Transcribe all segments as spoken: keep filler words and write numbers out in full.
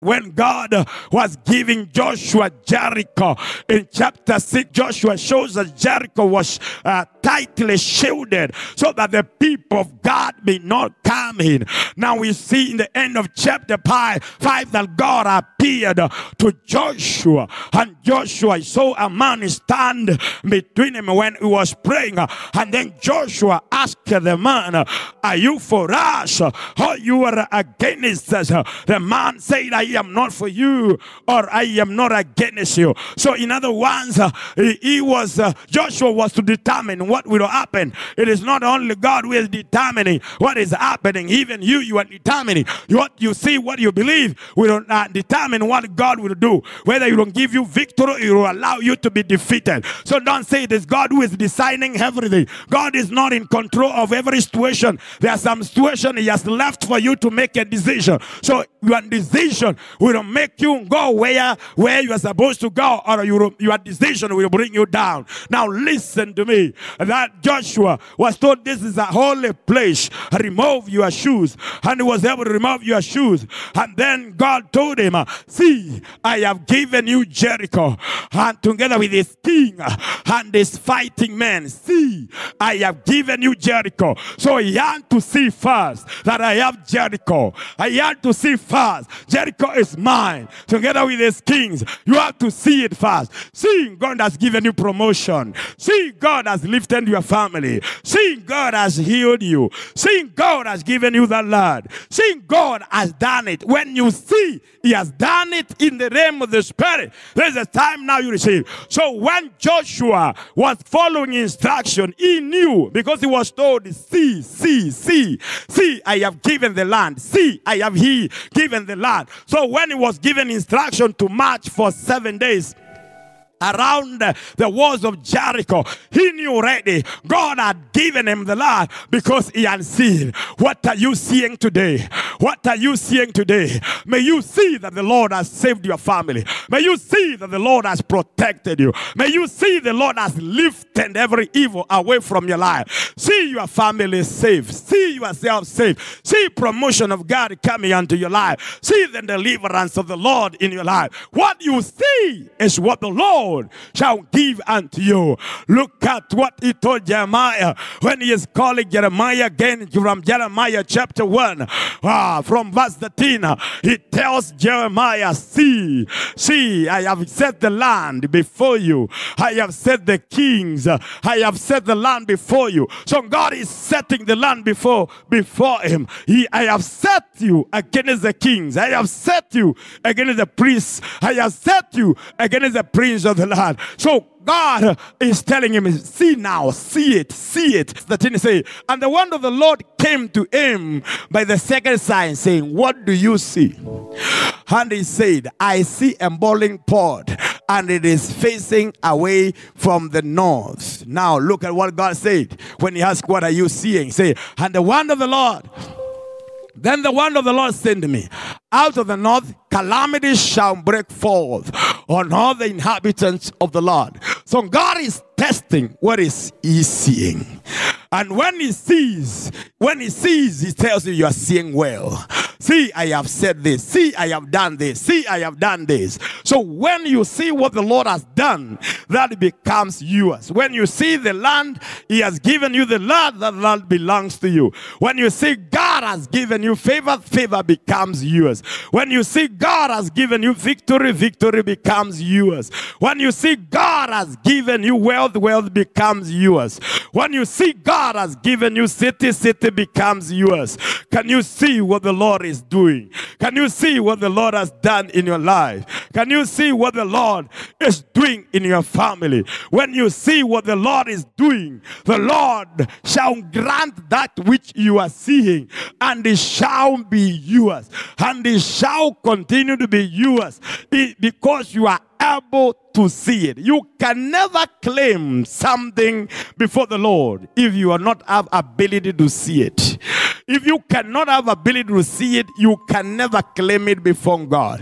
when God was giving Joshua Jericho in chapter six, Joshua shows that Jericho was uh, tightly shielded so that the people of God may not come in. Now we see in the end of chapter five, five that God appeared to Joshua, and Joshua saw a man stand between him when he was praying, and then Joshua asked the man, are you for us or you are against us? The man said, I am not for you or I am not against you. So in other words, he, he was uh, Joshua was to determine what will happen. It is not only God who is determining what is happening. Even you, you are determining what you see, what you believe will uh, determine what God will do. Whether he will give you victory, he will allow you to be defeated. So don't say it is God who is deciding everything. God is not in control of every situation. There are some situation he has left for you to make a decision. So your decision will make you go where, where you are supposed to go, or your, your decision will bring you down. Now listen to me. That Joshua was told this is a holy place. Remove your shoes. And he was able to remove your shoes. And then God told him, see, I have given you Jericho, and together with his king and his fighting men. See, I have given you Jericho. So he had to see first that I have Jericho. I had to see first Jericho is mine, together with his kings. You have to see it first. See, God has given you promotion. See, God has lifted your family. See, God has healed you. See, God has given you the Lord. See, God has done it. When you see he has done it in the realm of the spirit, there's a time now you receive. So when Joshua was following instruction, he knew, because he was told, see, see, see, see, I have given the land. See, I have he given the land. So when he was given instruction to march for seven days around the walls of Jericho, he knew already God had given him the land because he had seen. What are you seeing today? What are you seeing today? May you see that the Lord has saved your family. May you see that the Lord has protected you. May you see the Lord has lifted every evil away from your life. See your family safe. See yourself safe. See promotion of God coming unto your life. See the deliverance of the Lord in your life. What you see is what the Lord shall give unto you. Look at what he told Jeremiah when he is calling Jeremiah again from Jeremiah chapter one. Ah, from verse thirteen, he tells Jeremiah, see, see, I have set the land before you. I have set the kings. I have set the land before you. So God is setting the land before, before him. He, I have set you against the kings. I have set you against the priests. I have set you against the prince of the land. So God is telling him, see now, see it, see it. The thing is saying, and the word of the Lord came to him by the second sign, saying, what do you see? And he said, I see a boiling pot, and it is facing away from the north. Now look at what God said when he asked, what are you seeing? Say, and the word of the Lord, then the word of the Lord said to me, out of the north calamity shall break forth on all the inhabitants of the land. So God is testing what is he seeing. And when he sees, when he sees, he tells you, you are seeing well. See, I have said this. See, I have done this. See, I have done this. So when you see what the Lord has done, that becomes yours. When you see the land, he has given you the land, that land belongs to you. When you see God has given you favor, favor becomes yours. When you see God has given you victory, victory becomes yours. When you see God has given you wealth, wealth becomes yours. When you see God has given you city, city becomes yours. Can you see what the Lord is doing? Can you see what the Lord has done in your life? Can you see what the Lord is doing in your family? When you see what the Lord is doing, the Lord shall grant that which you are seeing, and it shall be yours, and it shall continue to be yours, because you are able to see it. You can never claim something before the Lord if you are not have ability to see it. If you cannot have ability to see it, you can never claim it before God.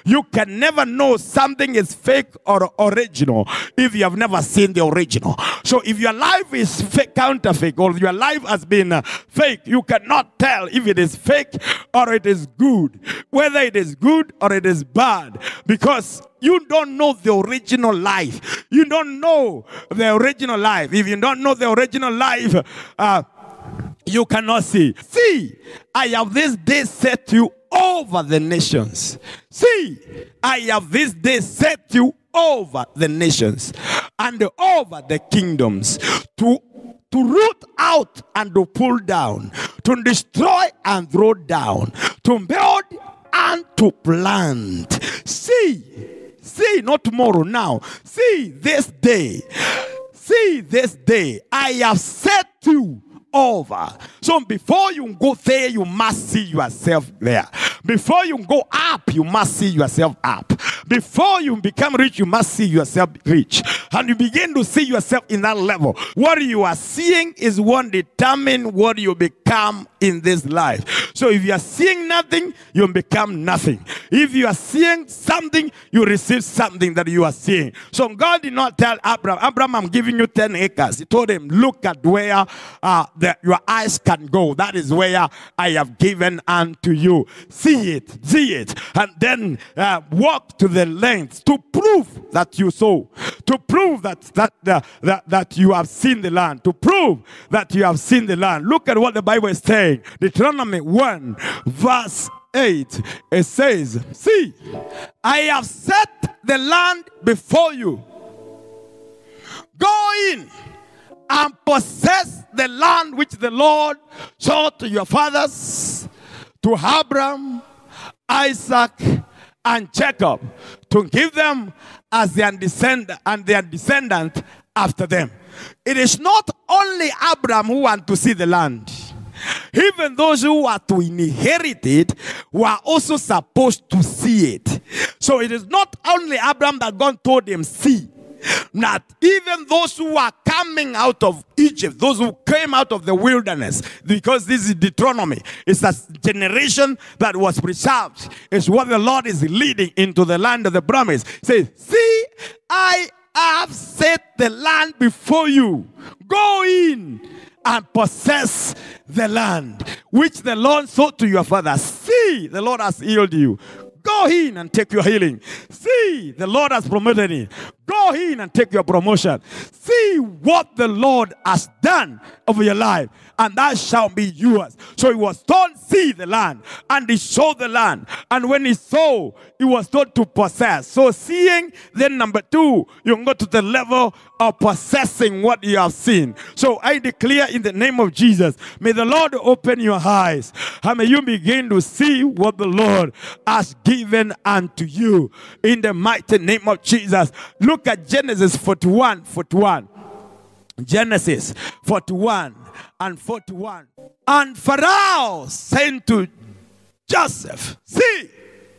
You can never know something is fake or original if you have never seen the original. So if your life is fake, counterfeit, or your life has been uh, fake, you cannot tell if it is fake or it is good, whether it is good or it is bad, because you don't know the original life. You don't know the original life. If you don't know the original life, uh, you cannot see. See, I have this day set you over the nations. See, I have this day set you over the nations and over the kingdoms, to to root out and to pull down, to destroy and throw down, to build and to plant. See, see, not tomorrow, now. See, this day, see, this day, I have set you over. So before you go there, you must see yourself there. Before you go up, you must see yourself up. Before you become rich, you must see yourself rich. And you begin to see yourself in that level. What you are seeing is what determines what you become in this life. So if you are seeing nothing, you become nothing. If you are seeing something, you receive something that you are seeing. So God did not tell Abraham, Abraham, I'm giving you ten acres. He told him, look at where uh, the, your eyes can go. That is where I have given unto you. See it, see it. And then uh, walk to the length to prove that you saw. To prove that, that, uh, that, that you have seen the land. To prove that you have seen the land. Look at what the Bible is saying. Deuteronomy one verse eight. It says, see, I have set the land before you. Go in and possess the land which the Lord showed to your fathers, to Abraham, Isaac, and Jacob, to give them as their descendant and their descendant after them. It is not only Abraham who wants to see the land. Even those who are to inherit it were also supposed to see it. So it is not only Abraham that God told him, see. Not even those who are coming out of Egypt, those who came out of the wilderness, because this is Deuteronomy. It's a generation that was preserved. It's what the Lord is leading into the land of the promise. Say, see, I have set the land before you. Go in and possess the land which the Lord showed to your fathers. See, the Lord has healed you. Go in and take your healing. See, the Lord has promoted you. Go in and take your promotion. See what the Lord has done over your life, and that shall be yours. So he was told, see the land, and he showed the land. And when he saw, he was told to possess. So seeing, then number two, you can go to the level of possessing what you have seen. So I declare in the name of Jesus, may the Lord open your eyes, and may you begin to see what the Lord has given unto you. In the mighty name of Jesus. Look at Genesis forty-one, forty-one. Genesis forty-one and forty-one. And Pharaoh said to Joseph, see,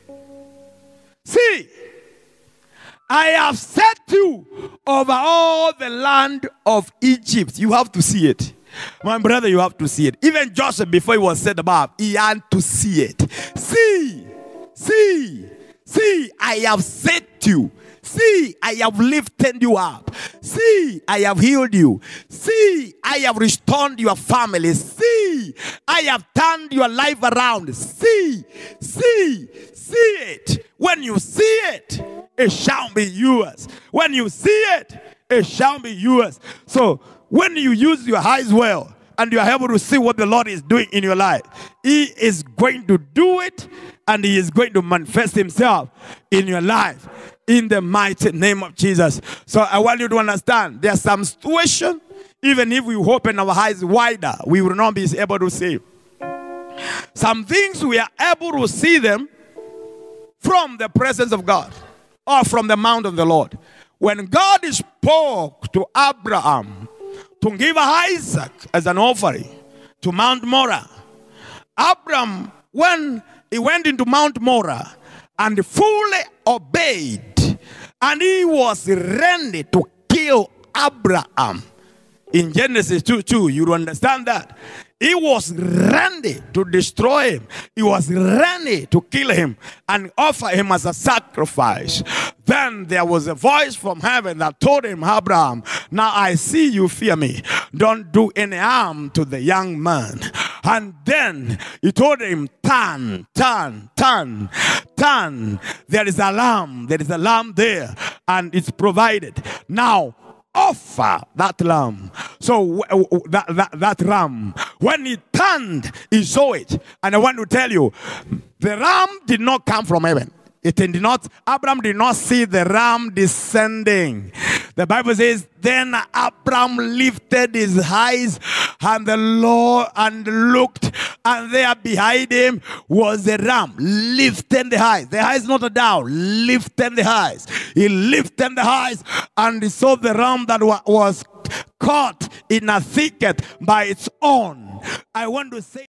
see, I have set you over all the land of Egypt. You have to see it. My brother, you have to see it. Even Joseph, before he was set above, he had to see it. See, see, see, I have set you. See, I have lifted you up. See, I have healed you. See, I have restored your family. See, I have turned your life around. See, see, see it. When you see it, it shall be yours. When you see it, it shall be yours. So, when you use your eyes well, and you are able to see what the Lord is doing in your life, he is going to do it, and he is going to manifest himself in your life. In the mighty name of Jesus. So I want you to understand, there are some situations, even if we open our eyes wider, we will not be able to see. Some things we are able to see them from the presence of God, or from the mount of the Lord. When God spoke to Abraham to give Isaac as an offering to Mount Moriah, Abraham, when he went into Mount Moriah and fully obeyed, and he was ready to kill Abraham. In Genesis two two, you understand that. He was ready to destroy him. He was ready to kill him and offer him as a sacrifice. Then there was a voice from heaven that told him, Abraham, now I see you fear me. Don't do any harm to the young man. And then he told him, turn, turn, turn, turn. There is a lamb. There is a lamb there. And it's provided. Now, offer that lamb. So that, that, that ram, when he turned, he saw it. And I want to tell you, the ram did not come from heaven. It did not, Abraham did not see the ram descending. The Bible says, then Abraham lifted his eyes and the Lord and looked, and there behind him was the ram, lifting the eyes. The eyes not down, lifting the eyes. He lifted the eyes and he saw the ram that was caught in a thicket by its own. I want to say